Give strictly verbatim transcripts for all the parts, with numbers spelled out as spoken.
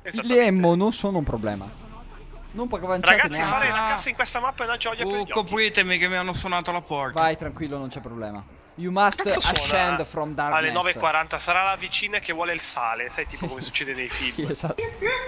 Il Lemmo non sono un problema. Non perché Ragazzi, fare la cassa in questa mappa è una gioia uh, per gli occhi. Copritemi che mi hanno suonato la porta. Vai tranquillo, non c'è problema. You must ascend from darkness. Alle nove e quaranta sarà la vicina che vuole il sale. Sai tipo sì. come succede nei film. Sì, esatto.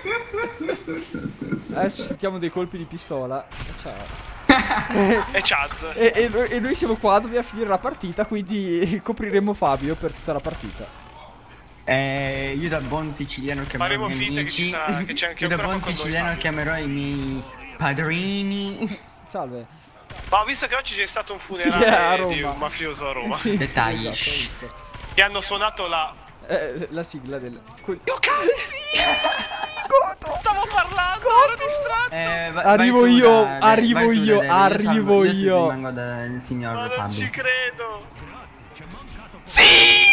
Adesso sentiamo dei colpi di pistola. Ciao. E Chaz. E, e, e noi siamo qua, dobbiamo finire la partita, quindi copriremo Fabio per tutta la partita. Eh, io da buon siciliano chiamerò i miei amici. Che sarà, che c'è anche io da buon siciliano chiamerò i miei padrini. Salve. Ma ho visto che oggi c'è stato un funerale sì, di un mafioso a Roma. Sì, dettagli. Sì, esatto, che hanno suonato la... Eh, la sigla del... Io cane sì! Goto! Stavo parlando, ero distratto! Eh, va, arrivo io, da, arrivo io, da, arrivo io. io rimango dal signor Ma non Fabio. ci credo! Sì!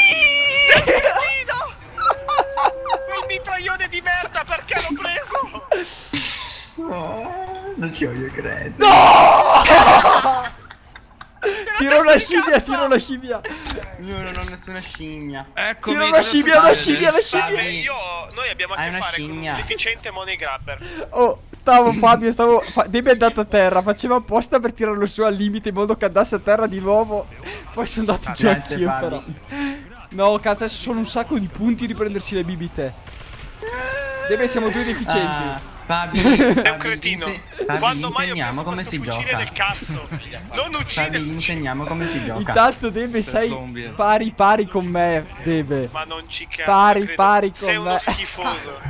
Quel mitraglione di merda, perché l'ho preso? Oh, non ci voglio credere. No! Tiro una scimmia, tiro una scimmia. Io non ho nessuna scimmia. Ecco, tiro una scimmia, una scimmia, una scimmia. Vabbè, io, noi abbiamo a che fare scimmia. con un deficiente money grabber. Oh, stavo Fabio, stavo... Fa... Debbie è andato a terra, faceva apposta per tirarlo su al limite in modo che andasse a terra di nuovo. Poi sono andato ah, giù anch'io però. No, cazzo, adesso sono un sacco di punti di prendersi le bibite. Debbie, siamo due deficienti. Ah. Fabi, è un cretino. Fabi, quando mai insegniamo come si gioca. Del cazzo. Non uccide. Fabi, insegniamo come si gioca. Intanto Debe sei pari pari con me, Debe. Ma non ci cazzo. Pari credo. pari con sei me. Sei uno schifoso.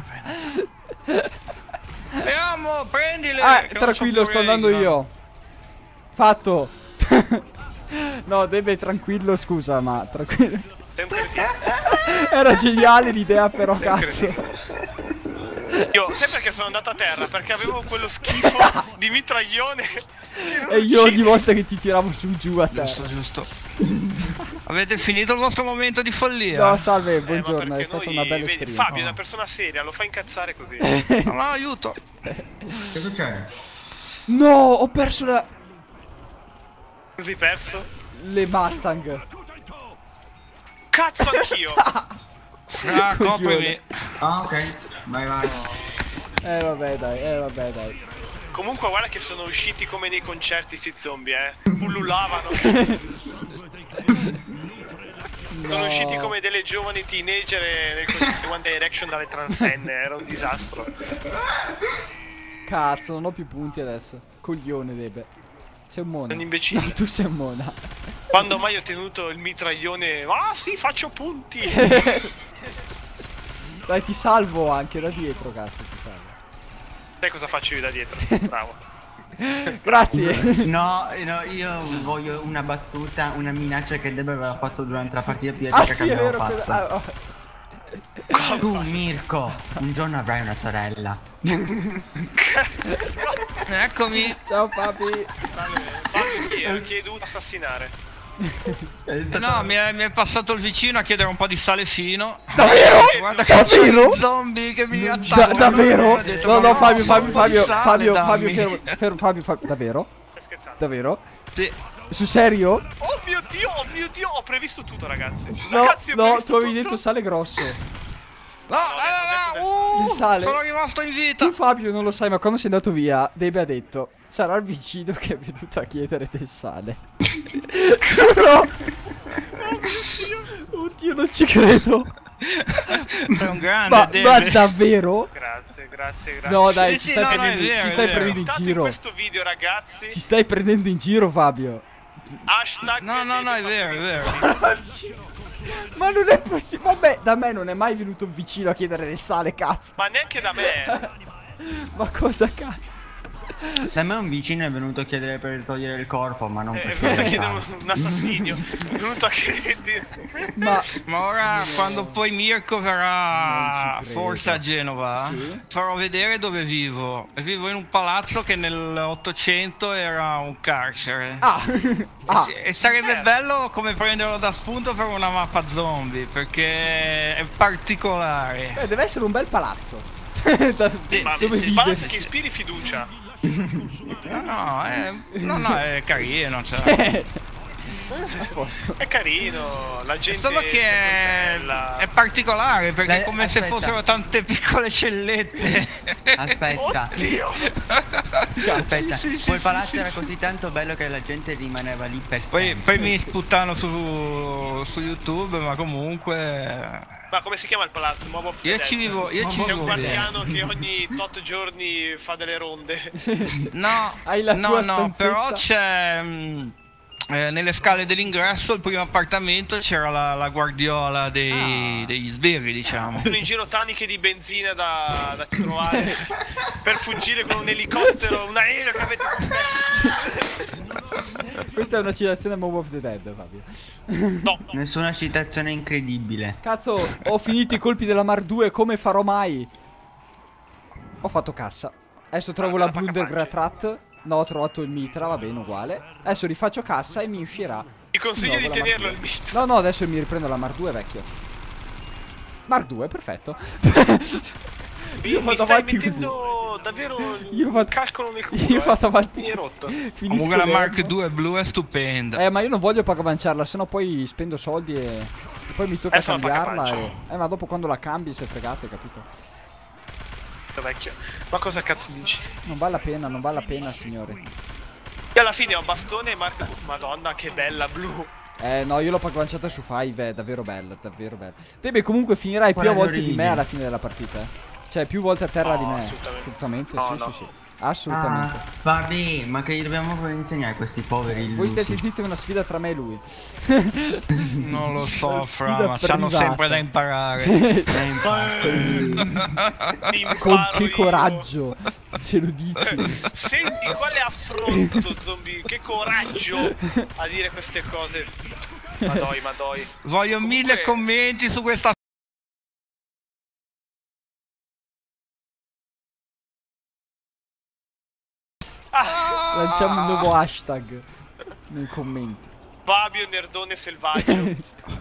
Andiamo, prendile. Ah, tranquillo, sto andando io. Fatto. No, Debe tranquillo, scusa, ma tranquillo. Sei un cretino. Era geniale l'idea però, cazzo. Io sempre che sono andato a terra perché avevo quello schifo di mitraglione. E io ogni volta che ti tiravo su giù a terra. Giusto, giusto. Avete finito il vostro momento di follia? No, salve, buongiorno, eh, è stata noi, una bella vedi, esperienza. Fabio è una persona seria, lo fa incazzare così. No, no, aiuto. Che succede? No, ho perso la... Così perso? Le Mustang. Cazzo anch'io. Ah, coprimi. Ah, ok. Vai, vai. Eh vabbè dai, eh vabbè dai. Comunque guarda che sono usciti come nei concerti sti zombie, eh. Pullulavano. No. Sono usciti come delle giovani teenager nel concerto di One Direction dalle transenne, era un disastro. Cazzo, non ho più punti adesso. Coglione, Debe. Sei un mona. Sono imbecille. No, tu sei un mona. Quando mai ho tenuto il mitraglione? Ah sì, faccio punti. Dai, ti salvo anche da dietro, cazzo, ti salvo. Sai cosa faccio io da dietro? Bravo. Grazie. No, no, io voglio una battuta, una minaccia che Debe aveva fatto durante la partita più ah, epica sì, che abbiamo vero, fatto. ah, oh. Tu, Mirko, un giorno avrai una sorella. Eccomi. Ciao, papi. Fabio chi è? Che hai dovuto assassinare. No, mi è, mi è passato il vicino a chiedere un po' di sale fino. Davvero? Guarda che davvero? Zombie che mi Da, attaccano. davvero? Detto, no, no, no, Fabio, Fabio, Fabio, sale, Fabio, dammi. Fabio, fermo, fermo, Fabio, Fabio, davvero? Stai scherzando? Davvero? Sì. Sul serio? Oh mio Dio, oh mio Dio, ho previsto tutto, ragazzi. No, Ragazzi, ho no, previsto tu avevi tutto. detto sale grosso. No, no, no, no, Il uh, sale. sono rimasto in vita. Tu, Fabio, non lo sai, ma quando sei andato via, Debe ha detto: sarà il vicino che è venuto a chiedere del sale. Giuro. Oddio, non ci credo. Sei un grande. Ma, Debe. ma davvero? Grazie, grazie, grazie. No, dai, Sì, ci sì, stai no, no, prendendo, è vero, ci è stai vero. prendendo in Commentate giro. in questo video, ragazzi. Ci stai prendendo in giro, Fabio. Hashtag No, no, no, è vero, è vero. Ma non è possibile. Vabbè, da me non è mai venuto un vicino a chiedere del sale, cazzo. Ma neanche da me. Ma cosa cazzo? Da me un vicino è venuto a chiedere per togliere il corpo, ma non È per venuto a chiedere chiedere il un, un assassinio. È venuto a chiedere. Ma Ma ora, quando poi Mirko Non verrà ci credo. forse a Genova, Sì? farò vedere dove vivo. E vivo in un palazzo che nell'Ottocento era un carcere. Ah, ah. E sarebbe bello come prenderlo da spunto per una mappa zombie, perché è particolare. Eh, deve essere un bel palazzo. Da- Ma dove il vive? palazzo che ispiri fiducia. No, no, è, no, no, è carino, cioè. È carino, la gente Solo che è, è particolare perché Dai, è come aspetta. se fossero tante piccole cellette. Aspetta. Oddio! Aspetta, Sì, sì, quel sì, palazzo sì, era sì. così tanto bello che la gente rimaneva lì per Poi, sempre. poi mi sputtano su, su YouTube, ma comunque... Ma come si chiama il palazzo? Mob of the Io Dead? ci vivo, io ci C'è un vivo bene. guardiano che ogni tot giorni fa delle ronde. No, Hai la no, tua no, stanzetta? però c'è... mm, eh, nelle scale dell'ingresso, il primo appartamento, c'era la, la guardiola dei, Ah. degli sbirri, diciamo. Sono in giro taniche di benzina da, da trovare per fuggire con un elicottero, un aereo che avete sul petto. Questa è una citazione a Mob of the Dead, Fabio. No, Nessuna citazione incredibile. Cazzo, ho finito i colpi della Mar due, come farò mai? Ho fatto cassa. Adesso trovo Ah, la della Blunder Pacapacci. Gratrat. No, ho trovato il Mitra, va bene, uguale. Adesso rifaccio cassa e mi uscirà. ti consiglio No, di con la tenerlo Mar il due. mito. No, no, adesso mi riprendo la Mar due, vecchio. Mar due, perfetto. Mi, Io mi vado stai avanti così. mettendo davvero Io vado- il cascolo nel culo. Io eh. vado avanti Mi è così. rotto. Finisco Comunque la Mark l'ermo. due blu è stupenda. Eh, ma io non voglio pagabanciarla, sennò poi spendo soldi e... e poi mi tocca Adesso la cambiarla e... pagabancio. Eh, ma dopo quando la cambi sei fregato, capito? Vecchio. Ma cosa cazzo dici? Non vale la pena, non vale la pena, signore. E alla fine ho bastone e Mark. Madonna, che bella blu. Eh, no, io l'ho pagabanciata su Five, è davvero bella, davvero bella. Te, beh, comunque finirai più a Quella volte di me origine. alla fine della partita, eh. Cioè, più volte a terra No, di me. assolutamente. Assolutamente, No, sì, no. sì, sì. Assolutamente. Ah, vabbè, ma che gli dobbiamo insegnare a questi poveri Voi illusi? state zitti, è una sfida tra me e lui. Non lo so, Una fra, sfida ma sanno privata. sempre da imparare. Eh, infatti. Ti Con imparo che io. coraggio, se lo dici. Senti quale affronto, zombie. Che coraggio a dire queste cose. Madoi, madoi. Voglio Comunque- mille commenti su questa. Ah, Lanciamo un nuovo hashtag nei commenti. Fabio Nerdone selvaggio.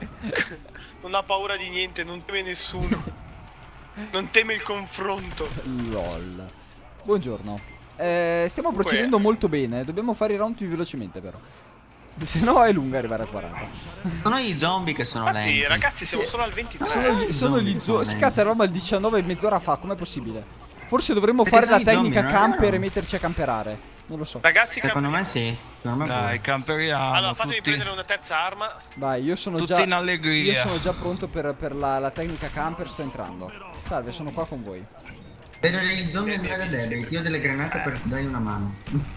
Non ha paura di niente, non teme nessuno. Non teme il confronto. LOL. Buongiorno. Eh, stiamo Comunque- procedendo molto bene. Dobbiamo fare i round più velocemente, però. Se no è lunga arrivare a quaranta. Sono i zombie che sono Infatti, lenti. ragazzi, siamo Sì. solo al ventitré. Sono gli, sono gli zombie zo- sono Cazzo, eravamo al diciannove mezz'ora fa. Com'è possibile? Forse dovremmo Perché fare la sono i zombie, tecnica non è camper vero? e metterci a camperare. Non lo so. Ragazzi, Secondo campi- me sì. Secondo me Dai, pure. camperiamo. Allora, fatemi tutti, prendere una terza arma. Vai, io sono tutti già. in allegria. Io sono già pronto per, per la, la tecnica camper. Sto entrando. Salve, sono qua con voi. Vedo dei zombie andare a vedere, tiro delle granate per dargli una mano.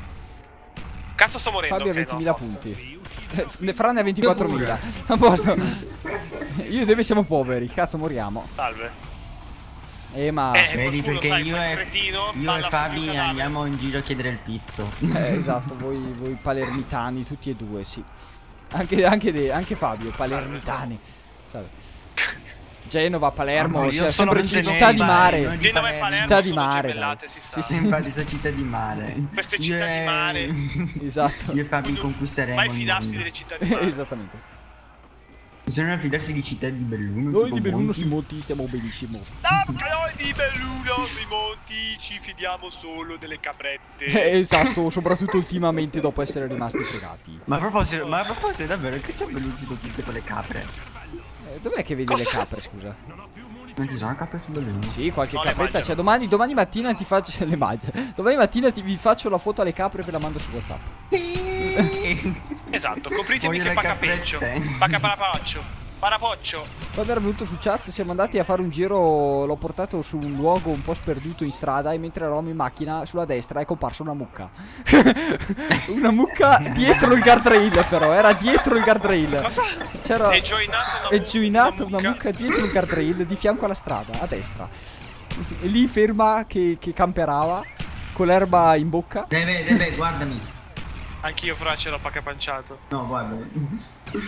Cazzo, sto morendo. Fabio ha ok, no, ventimila posto. punti. Eh, ne- Fran ne ha ventiquattromila. A posto. Io e Deve siamo poveri. Cazzo, moriamo. Salve. Eh, ma. Eh, Vedi qualcuno, perché sai, io quel e, cretino io balla e sul Fabi mio cadavere. andiamo in giro a chiedere il pizzo. Eh, esatto, voi, voi palermitani, tutti e due, sì. Anche, anche, de- anche Fabio, palermitani. Salve. Genova, Palermo, Ah, no, io cioè, sono sempre Montenegro. città di mare. Noi di Genova e Palermo. Palermo Città di sono mare, gemellate, dai. si sa. Sì, sì. Infatti sono città di mare. Queste Io città di e- mare. Esatto. Io e Fabi conquisteremo Mai il fidarsi mondo. delle città di mare. Esattamente. Bisogna fidarsi di città di Belluno. Noi tipo di Belluno Monti. sui monti stiamo benissimo. Ah, noi di Belluno sui monti ci fidiamo solo delle caprette. Eh, esatto, soprattutto ultimamente dopo essere rimasti fregati. Ma a proposito, ma a proposito davvero che c'è Belluno su tutte quelle capre? Eh, dov'è che vedi Cosa? le capre, scusa? Non ci sono capre su Belluno? Sì, qualche No, le capretta mangiano. c'è. Domani, domani mattina ti faccio le mangia. Domani mattina ti, vi faccio la foto alle capre e ve la mando su WhatsApp. Esatto, copritemi Voglio che le pacapeccio. caprette. Pacaparapaccio. Parapoccio. Quando era venuto su chat siamo andati a fare un giro. L'ho portato su un luogo un po' sperduto in strada. E mentre eravamo in macchina, sulla destra è comparsa una mucca. Una mucca dietro il guardrail, però. Era dietro il guardrail. Cosa? C'era. È joinata una, È mu- gioinata una una mucca dietro il guardrail di fianco alla strada, a destra. E lì ferma che, che camperava. Con l'erba in bocca. Deve, deve, guardami. Anch'io fra ce l'ho paccapanciato. No, guardami.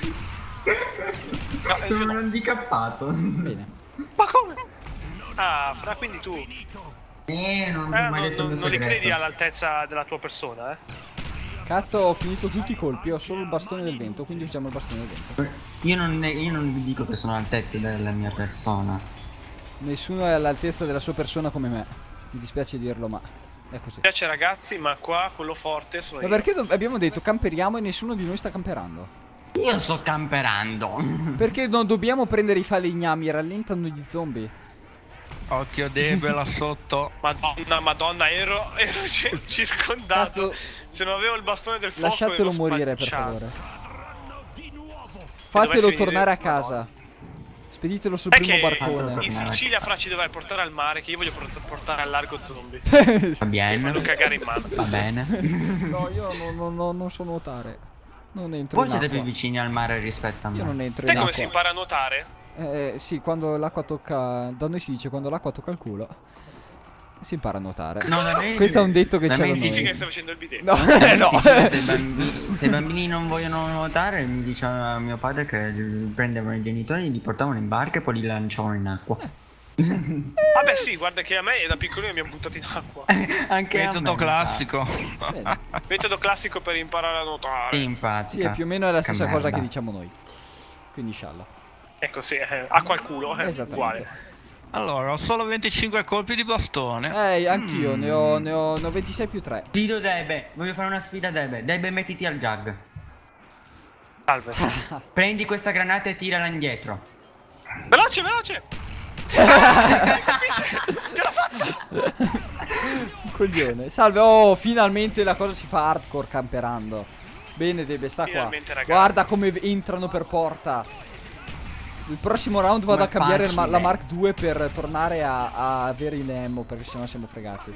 No, eh, Sono io un no. handicappato. Bene. Ma come? Ah, fra quindi tu. Eh, non Eh, ho mai non, detto non, il mio non li segreto. credi all'altezza della tua persona, eh? Cazzo, ho finito tutti i colpi. Ho solo il bastone del vento. Quindi usiamo il bastone del vento. Io non, ne- io non vi dico che sono all'altezza della mia persona. Nessuno è all'altezza della sua persona come me. Mi dispiace dirlo, ma è così. Mi piace ragazzi, ma qua quello forte sono Ma io. perché do- abbiamo detto camperiamo e nessuno di noi sta camperando? Io sto camperando. Perché non dobbiamo prendere i falegnami, rallentano gli zombie. Occhio Debe là sotto. Madonna, madonna, ero, ero ci- circondato. Cazzo. Se non avevo il bastone del fuoco Lasciatelo ero morire, per spacciato. favore. dovessi Fatelo venire- tornare a Madonna. casa. Speditelo sul È primo che barcone. in Sicilia fra ci dovrai portare al mare, che io voglio port- portare al largo zombie. Va Fanno bene. cagare in mano. Va bene. No, io non, non- non- non so nuotare. Non entro Voi in siete acqua. più vicini al mare rispetto a me. Io non entro Sai in come si acqua. impara a nuotare? Eh, sì, quando l'acqua tocca... Da noi si dice quando l'acqua tocca il culo si impara a nuotare. No, da me- Questo è un detto che da c'è me da significa Significa noi. che stai facendo il bidet. No, Eh, no. sì, sì, se, i bambini, se i bambini non vogliono nuotare, mi diceva mio padre che prendevano i genitori, li portavano in barca e poi li lanciavano in acqua. Vabbè sì, guarda che a me da piccolino mi hanno buttato in acqua. Anche a me, Metodo classico. Bene. Metodo classico per imparare a nuotare. Sì, in pratica. Sì, è più o meno la stessa cosa merda. che diciamo noi. Quindi scialla. Ecco sì, eh, acqua al culo, eh, Esattamente. uguale. Allora, ho solo venticinque colpi di bastone. Eh, anch'io Mm. ne, ho, ne, ho, ne ho ventisei più tre. Sfido Debe, voglio fare una sfida Debe. Debe, mettiti al gag. Salve. Prendi questa granata e tirala indietro. Veloce, veloce! Capisci? Ce l'ho fatta! Un coglione. Salve, oh, finalmente la cosa si fa hardcore camperando. Bene, Debe, sta qua. Finalmente, ragazzi. Guarda come entrano per porta. Il prossimo round vado Ma a cambiare il ma- facile. la Mark due per tornare a, a avere il ammo, perché sennò siamo fregati.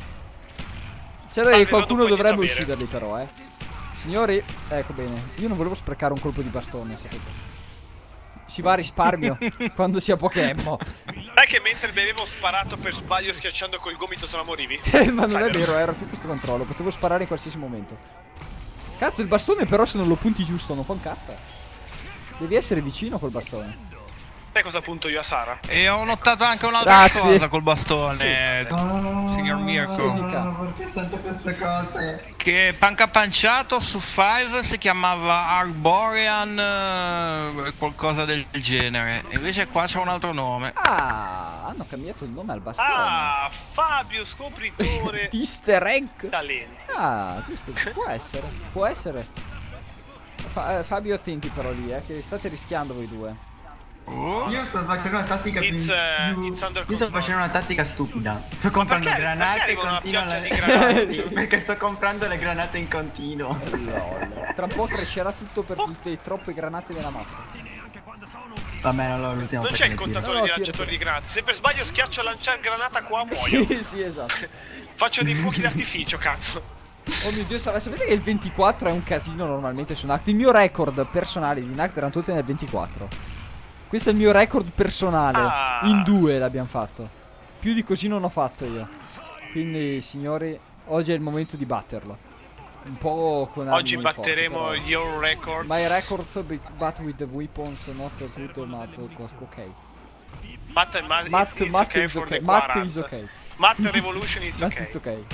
C'era Salve, che qualcuno vado un po' dovrebbe dietro a bere. ucciderli però, eh. Signori, ecco bene. Io non volevo sprecare un colpo di bastone, sapete. Si va a risparmio quando si ha poche ammo. Sai che mentre bevevo ho sparato per sbaglio schiacciando col gomito se no morivi? Ma non Sai, è vero, era tutto sto controllo. Potevo sparare in qualsiasi momento. Cazzo, il bastone però se non lo punti giusto non fa un cazzo. Devi essere vicino col bastone. Sai cosa punto io a Sara? E ho notato anche un'altra Grazie. cosa col bastone, signor Mirko. Sì, dica. perché sento queste cose? Che Panca Panciato su Five si chiamava Arborean eh, qualcosa del genere. Invece qua c'è un altro nome. Ah, hanno cambiato il nome al bastone. Ah, Fabio, scopritore Easter egg. talenti. Ah, giusto, può essere, può essere. Fa- eh, Fabio, attenti però lì, eh, che state rischiando voi due. Oh. Io sto facendo una tattica più, It's, uh, più- it's under Io sto control. facendo una tattica stupida. Sto comprando perché- granate perché e arriva una continuo pioggia le- di granate? Sì, perché sto comprando le granate in continuo. Lol. Tra un po' crescerà tutto per tutte le troppe granate della mappa. Vabbè, non l'ho l'ultima Non volta c'è il che tiro. contatore No, no, di tira, lanciatori tira. di granate. Se per sbaglio schiaccio a lanciare granata qua muoio. Sì, sì, esatto. Faccio dei fuochi d'artificio, cazzo. Oh mio Dio, sa- sapete che il ventiquattro è un casino normalmente su Nact. Il mio record personale di Nact erano tutti nel ventiquattro. Questo è il mio record personale. Ah. In due l'abbiamo fatto. Più di così non ho fatto io. Quindi, signori, oggi è il momento di batterlo. Un po' con armi Oggi non forti, batteremo però. your records. My records be- but with the weapons not good but ok. Matt, Matt, Matt, it's, it's Matt okay is for okay. the Matt quaranta. is okay. Matt Revolution is Matt okay. is okay.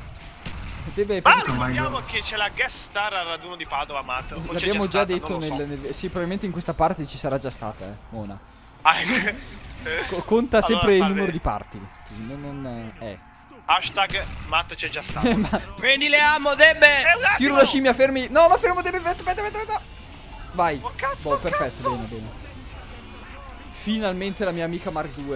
Deve Ah, proprio- ricordiamo che c'è la guest star al raduno di Padova, Matt. O c'è L'abbiamo già stata, detto non lo so. nel, nel- sì, probabilmente in questa parte ci sarà già stata, eh, Mona. Ah, ecco. Eh, Co- conta allora, sempre il salve. numero di parti. Non, non eh. Hashtag Matt c'è già stato. Ma- Prendi le ammo, Debe! Eh, un attimo! tiro la scimmia, fermi. No, no, fermo, devi. Aspetta, aspetta, aspetta. Vai. Oh, cazzo, Boh, perfetto, cazzo. bene, bene. Finalmente la mia amica Mark due.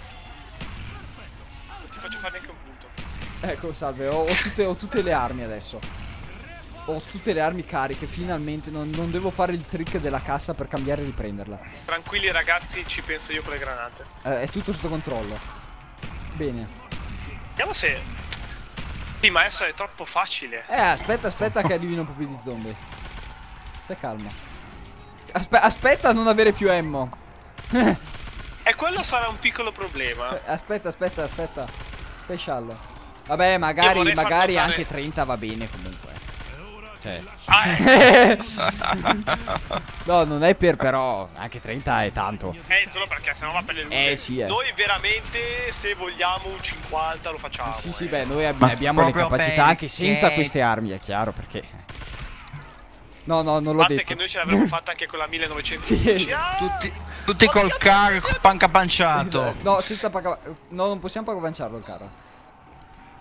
Non ti faccio fare neanche un punto. Ecco, salve, ho, ho tutte, ho tutte le armi adesso. Ho tutte le armi cariche, finalmente. Non, non devo fare il trick della cassa per cambiare e riprenderla. Tranquilli ragazzi, ci penso io con le granate. Eh, è tutto sotto controllo. Bene. Vediamo se... Sì, ma adesso è troppo facile. Eh, aspetta, aspetta che arrivino un po' più di zombie. Stai calmo. Aspe- aspetta a non avere più ammo. E quello sarà un piccolo problema. Eh, Aspetta, aspetta, aspetta. Stai sciallo. Vabbè, Io magari, vorrei far magari notare- anche trenta va bene comunque. Cioè. Ah, ecco. No, non è per però. Anche trenta è tanto. Eh, solo perché sennò va per le lunghe. Eh, sì, eh. Noi veramente, se vogliamo un cinquanta lo facciamo. Sì, sì, eh. beh, noi ab- Ma abbiamo le proprio capacità anche perché- senza queste armi, è chiaro, perché. No, no, non A l'ho parte detto. che noi ce l'avremmo fatta anche con la millenovecentoundici. Sì. Ah! Tutti, tutti col car Panca Panciato. No, senza paga... No, non possiamo paganciarlo il carro.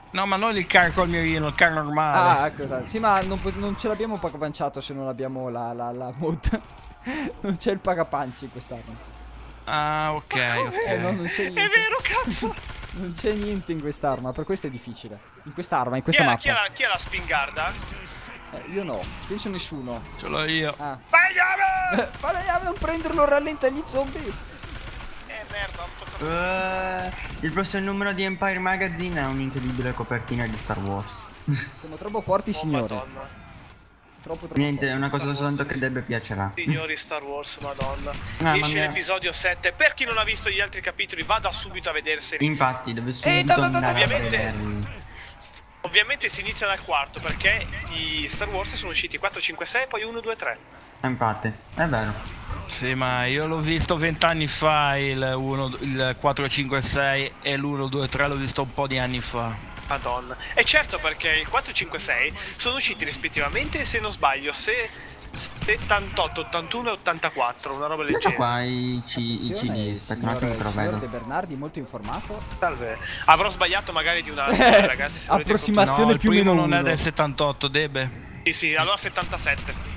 No, ma non il car col mirino, il car normale. Ah, ecco, esatto. Sì, ma non, po- non ce l'abbiamo pagapanciato se non abbiamo la, la, la mod. Non c'è il pagapanci in quest'arma. Ah, ok, ok. Eh, no, non c'è È niente. vero, cazzo! Non c'è niente in quest'arma, per questo è difficile. In quest'arma, in Chi questa è, la- mappa. chi, è la, chi è la spingarda? Eh, io no, penso nessuno. Ce l'ho io. Ah. Spagliame! Fa la llave, non prenderlo, rallenta gli zombie. Eh, merda, ho toccato. Eh, il prossimo numero di Empire Magazine è un'incredibile copertina di Star Wars. Siamo troppo forti, Oh, signore. madonna. Troppo, troppo Niente, è forti. una cosa soltanto che Debbe piacerà. Signori Star Wars, madonna. Ah, Esce ma mia- l'episodio sette. Per chi non ha visto gli altri capitoli, vada subito a vederseli. Infatti, deve Eh, subito da, da, da, andare a ovviamente- vederli. Ovviamente si inizia dal quarto, perché i Star Wars sono usciti quattro, cinque, sei, poi uno, due, tre. Eh, infatti, è vero. Sì, ma io l'ho visto vent'anni fa, il, uno, il quattro, cinque, sei e l'uno, due, tre l'ho visto un po' di anni fa. Madonna. E certo, perché il quattro, cinque, sei sono usciti rispettivamente, se non sbaglio, se settantotto, ottantuno e ottantaquattro, una roba del Ecco genere. qua i, C- i C Attenzione, D, il aspetta un signor, attimo che il lo signor vedo. De Bernardi molto informato. Salve. Avrò sbagliato magari di un altro, Eh, ragazzi. se volete approssimazione No, il più o primo meno non è uno. del settantotto, Debe. continuare. Sì, sì, allora settantasette.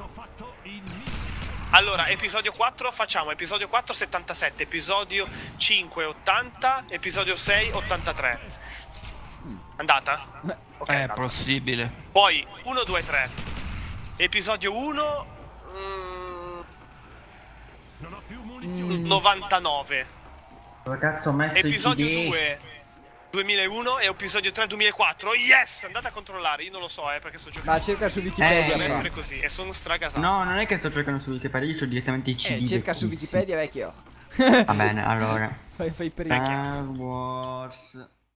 Allora, episodio quattro facciamo episodio quattro settantasette, episodio cinque ottanta, episodio sei ottantatré. Andata? Ok, È andata. possibile. Poi uno, due, tre. Episodio uno mm, novantanove. Dove cazzo ho messo Episodio i C D? due duemilauno e episodio tre duemilaquattro. Yes! Andate a controllare, io non lo so, eh, perché sto giocando. Ma cerca su Wikipedia. Eh, Deve fra. essere così e sono stragasato. No, non è che sto cercando su Wikipedia, io ho direttamente i C D. Eh, cerca su vecchissimi. Wikipedia, vecchio. Va bene, allora. Fai, fai per il... Star Wars